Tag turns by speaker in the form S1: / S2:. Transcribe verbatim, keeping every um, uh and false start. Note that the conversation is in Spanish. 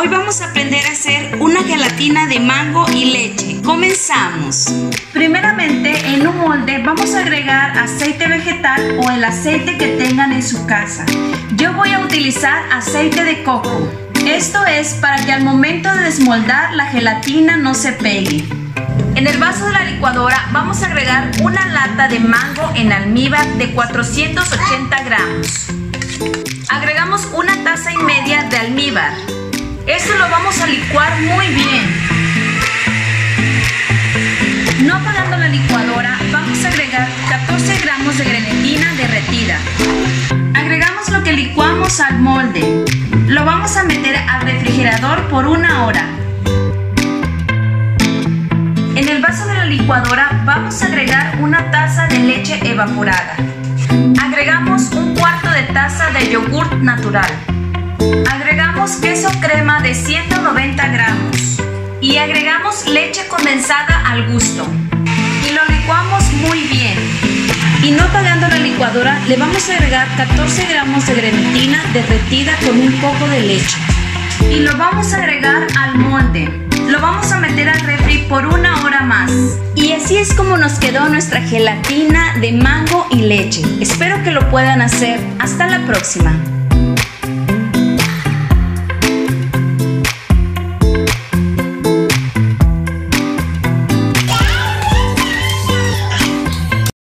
S1: Hoy vamos a aprender a hacer una gelatina de mango y leche. Comenzamos. Primeramente, en un molde vamos a agregar aceite vegetal o el aceite que tengan en su casa. Yo voy a utilizar aceite de coco. Esto es para que al momento de desmoldar la gelatina no se pegue. En el vaso de la licuadora vamos a agregar una lata de mango en almíbar de cuatrocientos ochenta gramos. Agregamos una taza y media de almíbar. Esto lo vamos a licuar muy bien. No apagando la licuadora, vamos a agregar catorce gramos de grenetina derretida. Agregamos lo que licuamos al molde. Lo vamos a meter al refrigerador por una hora. En el vaso de la licuadora vamos a agregar una taza de leche evaporada. Agregamos un cuarto de taza de yogurt natural. Agregamos queso crema de ciento noventa gramos. Y agregamos leche condensada al gusto. Y lo licuamos muy bien. Y no apagando la licuadora, le vamos a agregar catorce gramos de grenetina derretida con un poco de leche. Y lo vamos a agregar al molde. Lo vamos a meter al refri por una hora más. Y así es como nos quedó nuestra gelatina de mango y leche. Espero que lo puedan hacer. Hasta la próxima.